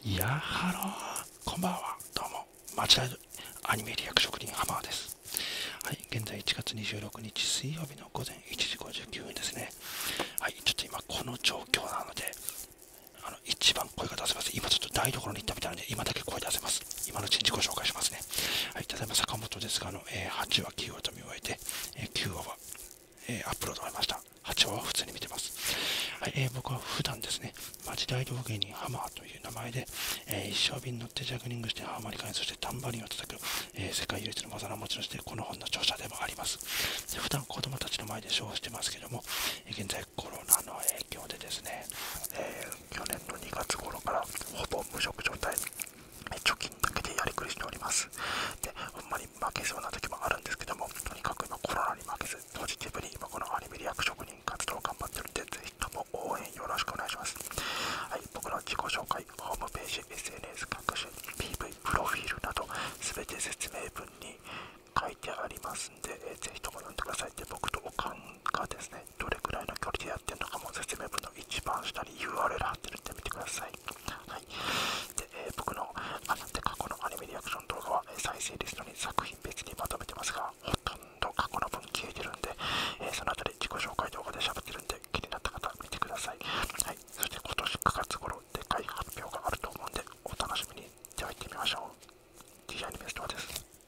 いやハロー、こんばんは。どうも、町田アニメリアク職人ハマーです。はい、現在1月26日水曜日の午前1時59分ですね。はい、ちょっと今この状況なので、一番声が出せます。今ちょっと台所に行ったみたいなので、今だけ声出せます。今のうちに自己紹介しますね。はい、ただいま坂本ですが、8話9話と見終えて、9話は、アップロード終えました。8話は普通に見てます。はい、僕は普段ですね、マジ大道芸人ハマーという名前で、一生瓶に乗ってジャグリングしてハーモニカにそしてタンバリンを叩く、世界唯一の技の持ち主でこの本の著者でもあります。で普段子供たちの前でショーをしてますけども、現在コロナの影響でですね、去年の2月頃からほぼ無職状態、貯金だけでやりくりしております。で、ほんまに負けそうな時もあるんですけども、とにかく今コロナに負けず、ポジティブに今このアニメリアク職人活動を頑張ってるんで、ぜひとも応援よろしくお願いします。はい、僕の自己紹介、ホームページ、SNS 各種、PV、プロフィールなど、すべて説明文に書いてありますんで、ぜひとも読んでください。で、僕とおかんがですね、どれくらいの距離でやってるのかも説明文の一番下に URL 貼ってるんで見てください。はい。で、僕の過去のアニメリアクション動画は、再生リストに作品別にまとめてますが、ほとんど過去の分消えてるんで、そのあたり自己紹介動画で喋ってるんで、気になった方見てください。はい。そして今年9月頃、でかい発表があると思うんで、お楽しみに。では行ってみましょう。 T アニメストアです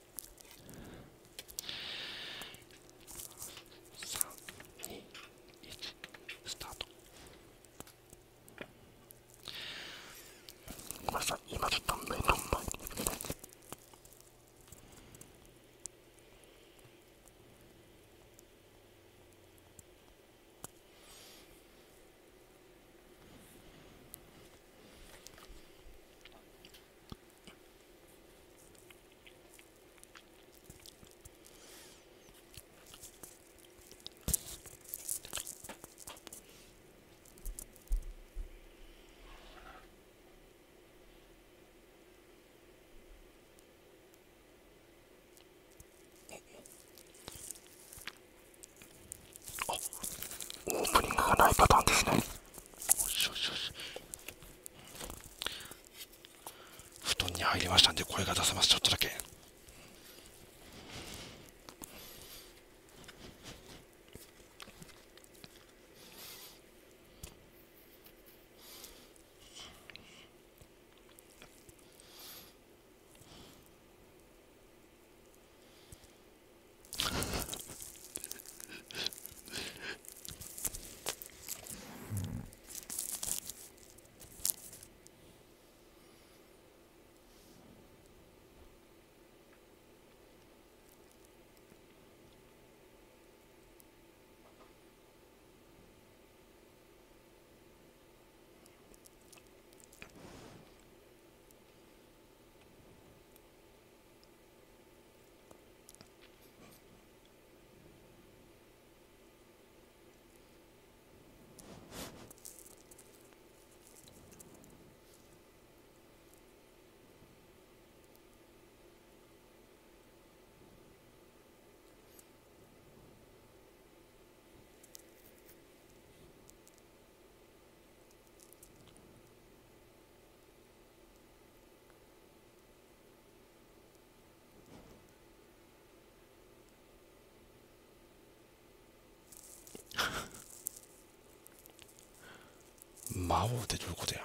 。3、2、1、スタート。ごめんなさい、今ちょっと目の前にオープニングがないパターンですね。よしよしよし。布団に入りましたんで声が出せます。ちょっとだけ。魔王ってどういうことや。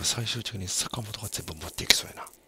最終的に坂本が全部持っていきそうやな。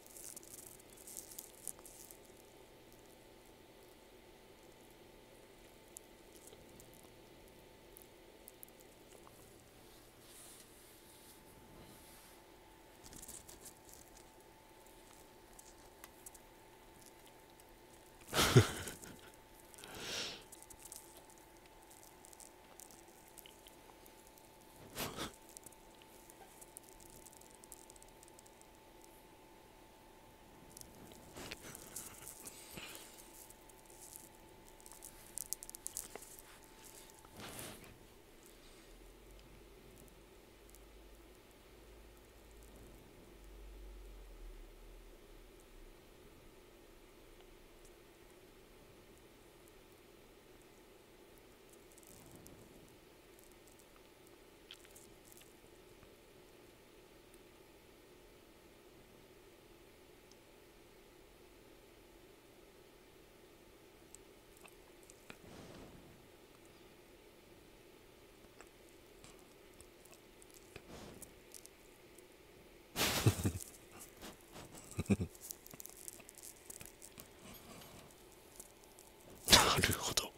なるほど。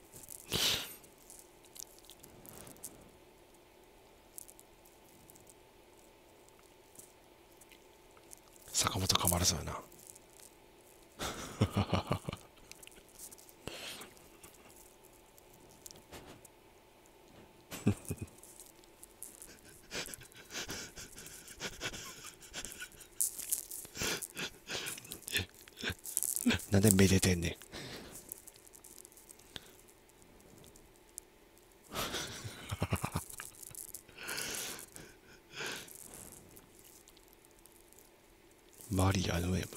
坂本かまらそうやな。なんでめでてんねん。マリアの M。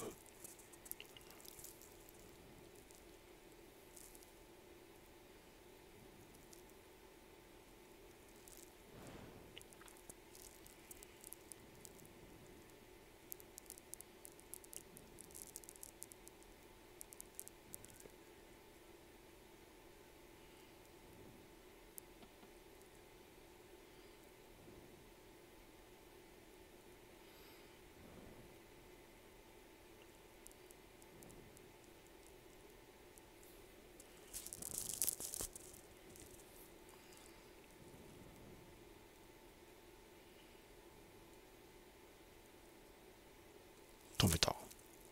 止めた。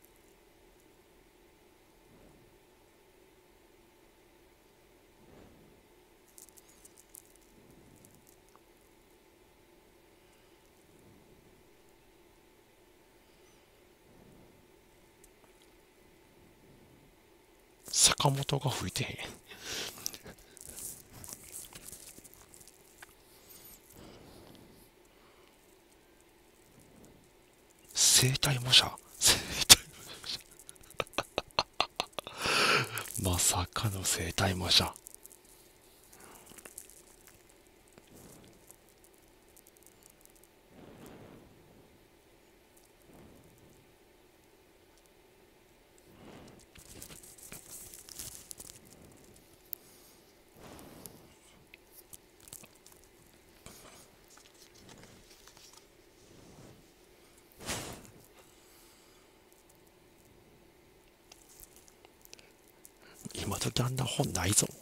坂本が吹いてへん。生体模写。生体まさかの生体模写。今時あんな本ないぞ。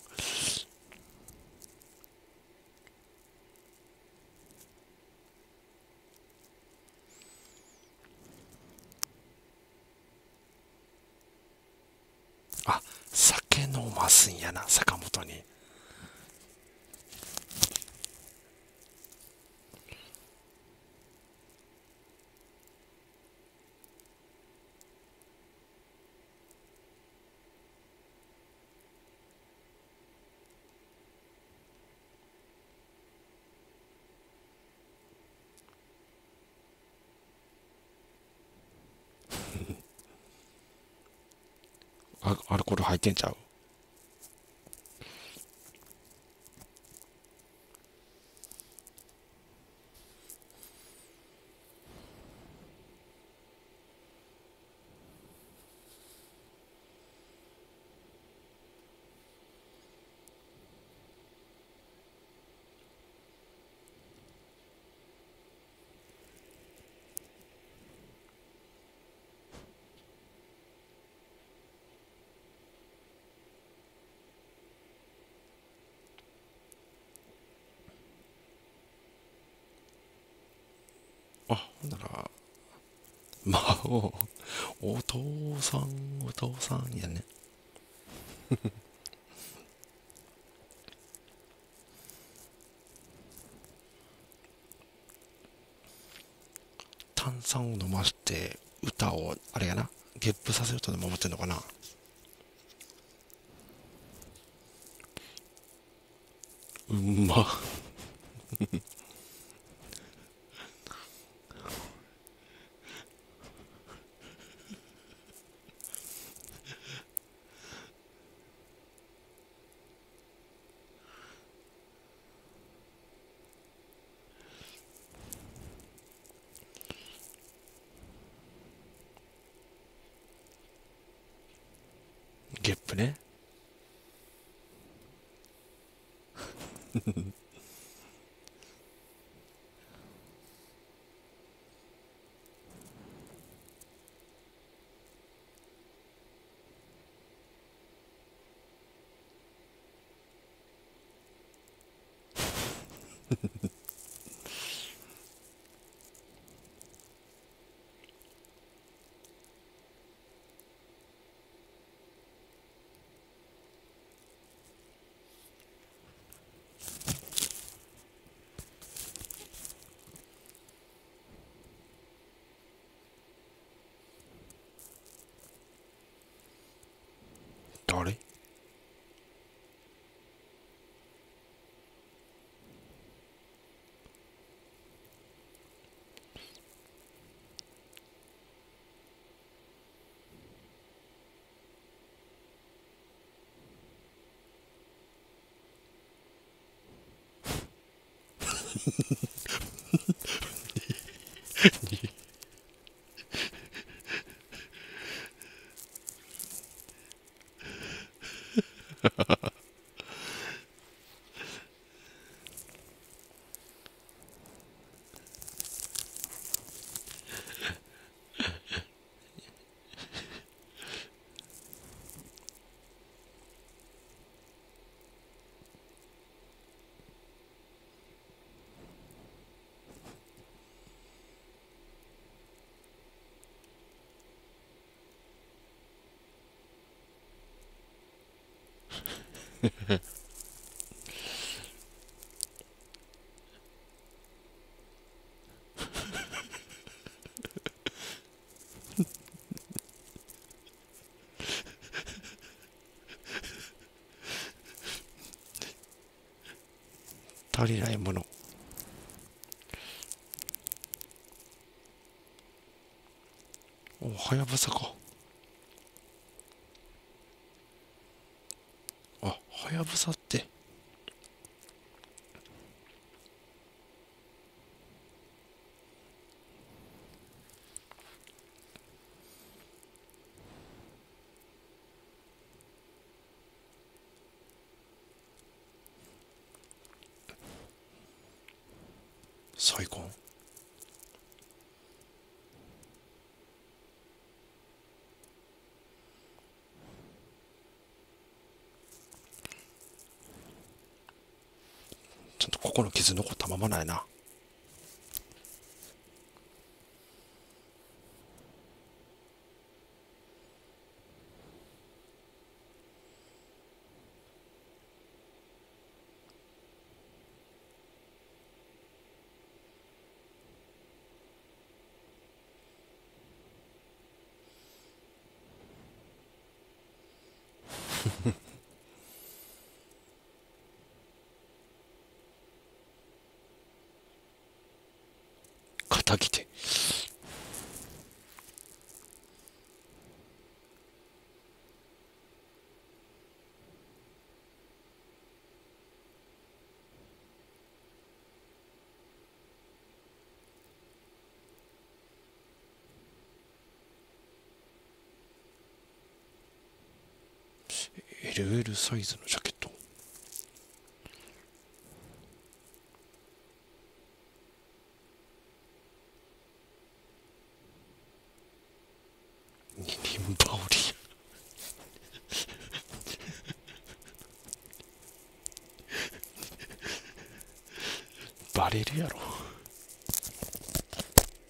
あ、酒飲ますんやな、坂本に。アルコール入ってんちゃう？ あ、ほんなら、まあ、お父さんやね。炭酸を飲まして歌を、あれやな、ゲップさせるとでも思ってんのかな。うんま。ゲップね。誰？足りないもの。お、はやぶさか。あ、はやぶさって、再婚。ちゃんとここの傷残ったままないな。肩着て。LL サイズのジャケット。二輪羽織。バレるやろ。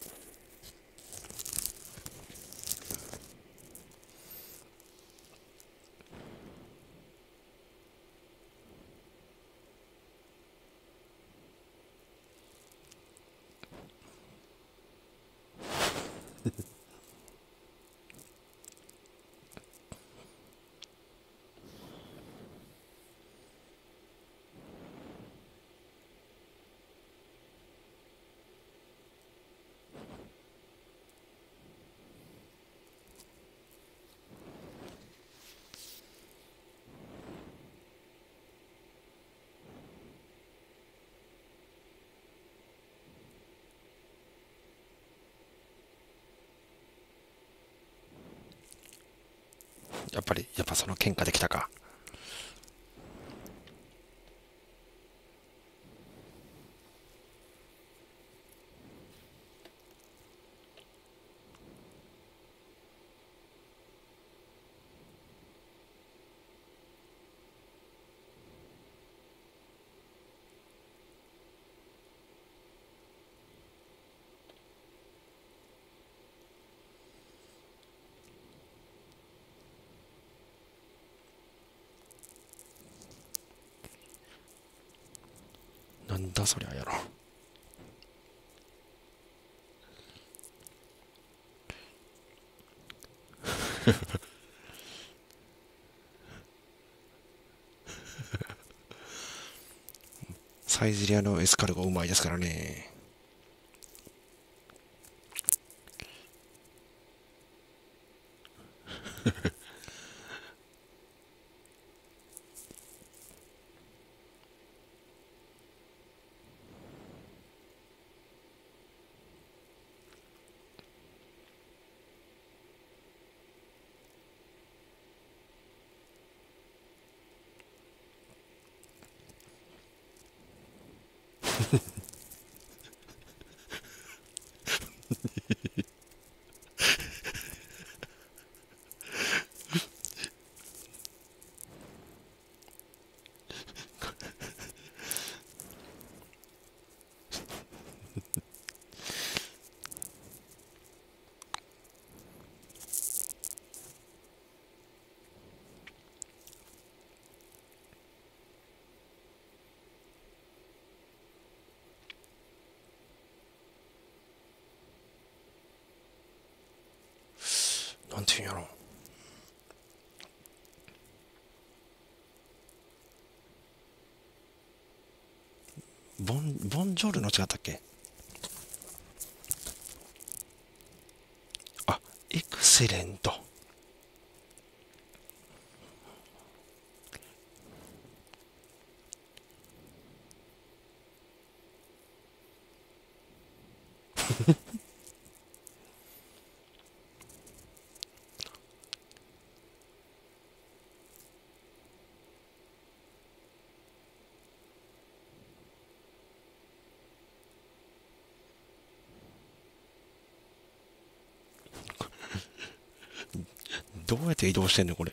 やっぱその喧嘩できたか。なんだそりゃやろ。サイゼリアのエスカルゴうまいですからね。なんていうんやろ。ボンジョールの違ったっけ？あ、エクセレント。どうやって移動してんのこれ。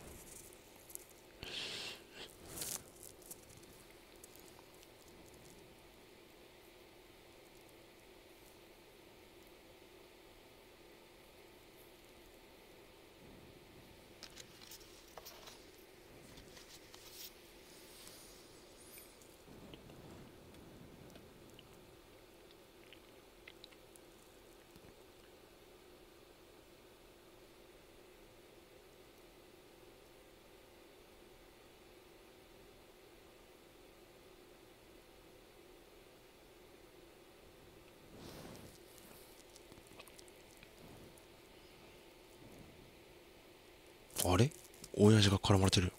あれ、親父が絡まれてる。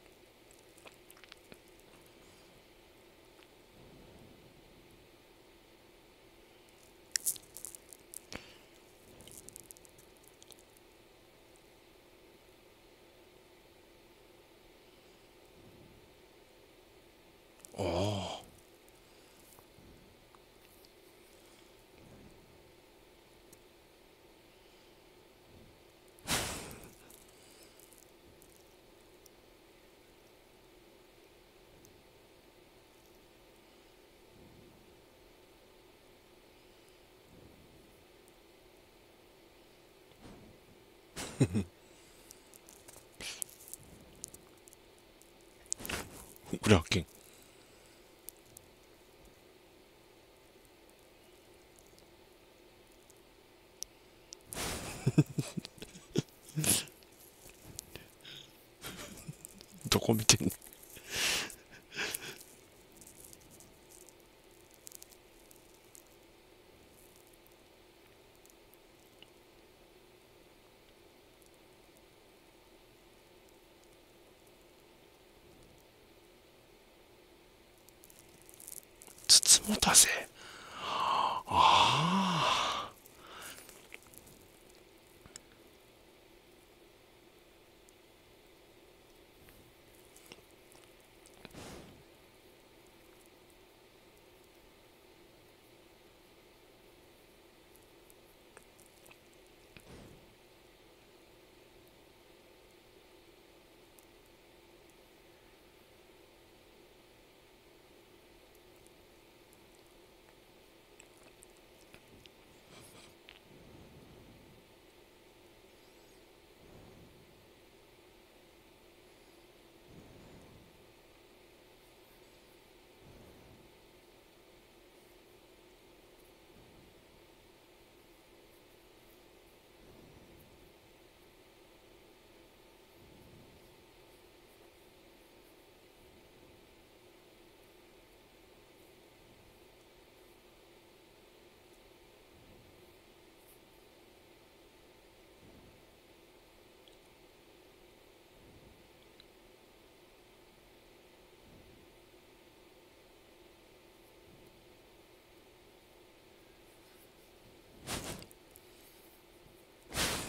ああ。裏発見。どこ見てんの？つつもたせ。ああ。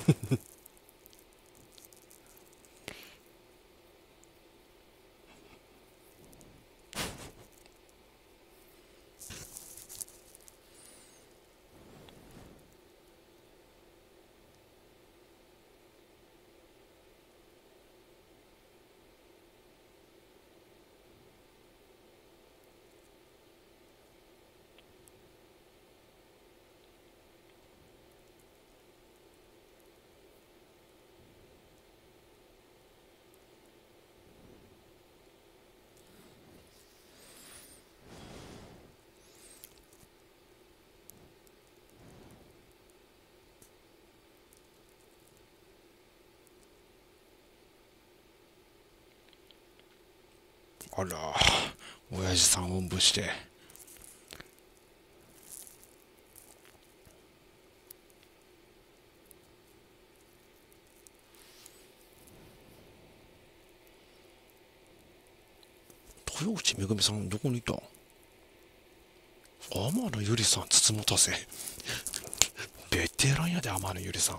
あら、親父さんおんぶして。豊内めぐみさんどこにいた？天野ゆりさんつつもたせ。ベテランやで天野ゆりさん。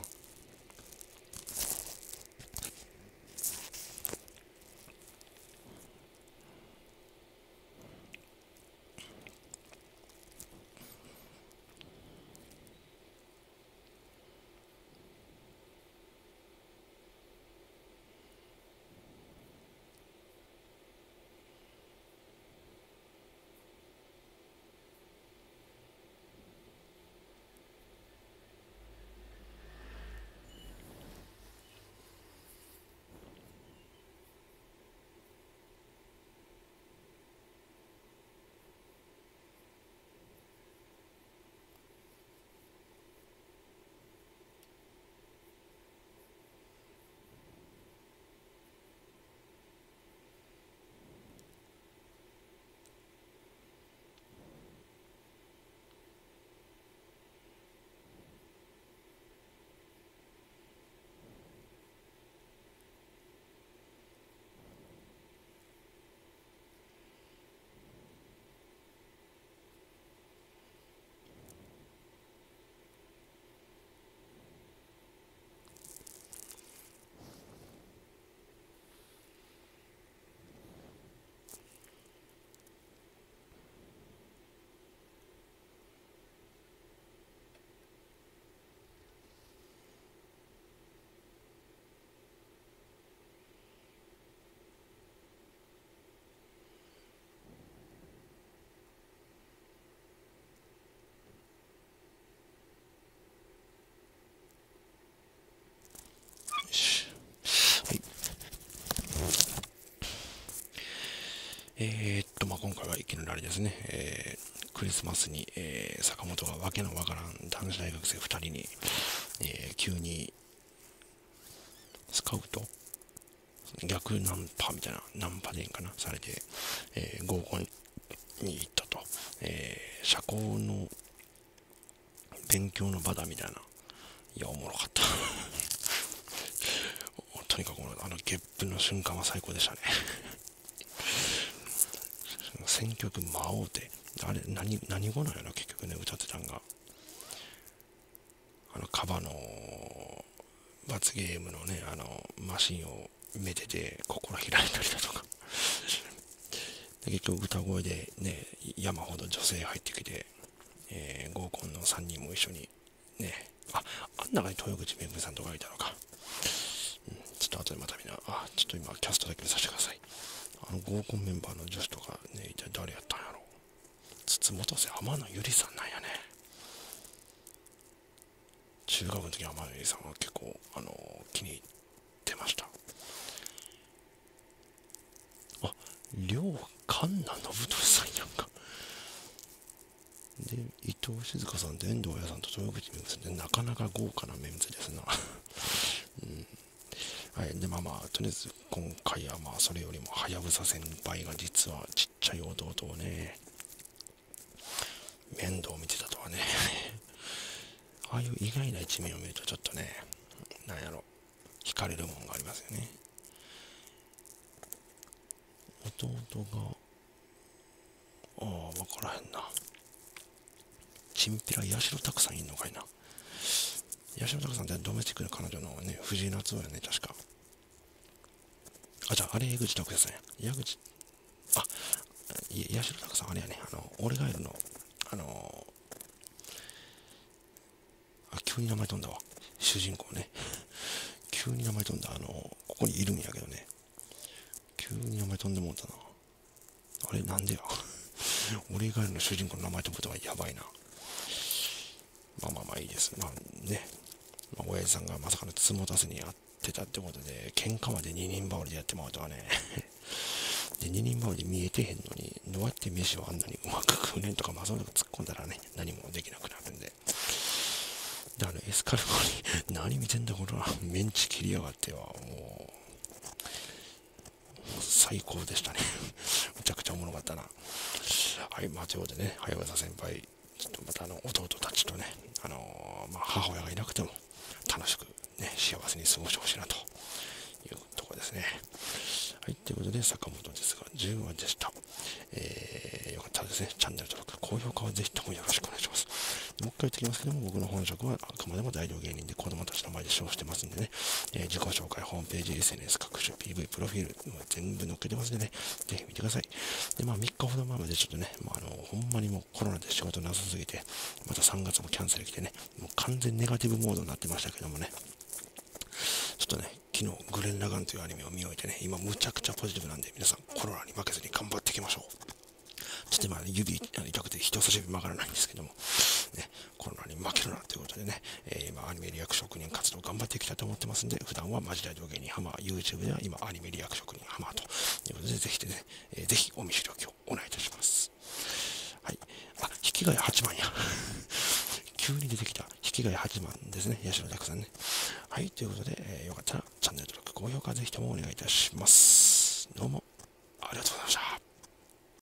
はい。今回はいきなりあれですね、クリスマスに、坂本がわけのわからん男子大学生2人に、急にスカウト逆ナンパみたいな、ナンパでいいんかな、されて、合コンに行ったと、社交の勉強の場だみたいな。いや、おもろかった。とにかくゲップの瞬間は最高でしたね。選曲魔王って、あれ何語なんやろ結局ね、歌ってたんが。カバの罰ゲームのね、マシンをめでて心開いたりだとか。で結局歌声でね、山ほど女性入ってきて、合コンの3人も一緒にね、あん中に豊口めぐみさんとかいたのか。ちょっと後でまたちょっと今キャストだけ見させてください。合コンメンバーの女子とかね、一体誰やったんやろ。筒本瀬天野ゆりさんなんやね。中学の時の天野ゆりさんは結構気に入ってました。両環奈信俊さんやんか。で、伊藤静香さんと遠藤彩さんと豊口めぐみさんでなかなか豪華なメンツですな。はい、でとりあえず今回はそれよりもはやぶさ先輩が実はちっちゃい弟をね、面倒見てたとはね。ああいう意外な一面を見るとちょっとね、なんやろ、惹かれるもんがありますよね。弟が、わからへんな。チンピラ八代拓さんいんのかいな。 八代拓さんってドメスティックの彼女のね、藤井夏夫やね、確か。あ、じゃあ、あれ、江口拓也さんや。あ、八代拓さん、あれやね、俺がいるの、急に名前飛んだわ。主人公ね。急に名前飛んだ。ここにいるんやけどね。急に名前飛んでもうたな。あれ、なんでや。俺以外の主人公の名前飛ぶとはやばいな。まあいいです。まあね。親父さんがまさかのつもたせにやってたってことで、喧嘩まで二人羽織でやってもらうとはね。で、二人羽織見えてへんのに、どうやって飯をあんなにうまく食うねんとか、まあそういうの突っ込んだらね、何もできなくなるんで。で、エスカルゴに、何見てんだこれは、メンチ切りやがっては、もう、最高でしたね。むちゃくちゃおもろかったな。はい、まあということでね、早川先輩、ちょっとまた弟たちとね、母親がいなくても楽しくね、幸せに過ごしてほしいなというところですね。はい、ということで、坂本ですが、10話でした。よかったらですね、チャンネル登録、高評価はぜひともよろしくお願いします。もう一回言ってきますけども、僕の本職はあくまでも大量芸人で子供たちの前でショーしてますんでね、自己紹介、ホームページ、SNS、各種 PV、プロフィール、全部載っけてますんでね、ぜひ見てください。で、まあ3日ほど前までちょっとね、ほんまにもうコロナで仕事なさすぎて、また3月もキャンセル来てね、もう完全ネガティブモードになってましたけどもね、ちょっとね、昨日グレン・ラガンというアニメを見終えてね、今むちゃくちゃポジティブなんで、皆さんコロナに負けずに頑張っていきましょう。ちょっと今指痛くて人差し指曲がらないんですけども、ね、コロナに負けるなということでね、今アニメリアク職人活動頑張っていきたいと思ってますんで、普段はマジ大道芸人ハマー、YouTube では今アニメリアク職人ハマーということで、ぜひね、ぜひお見知りおきをお願いいたします。はい。あ、引き換え8万や。急に出てきた引き換え8万ですね、八代拓さんね。はい、ということで、よかったらチャンネル登録、高評価ぜひともお願いいたします。どうもありがとうございました。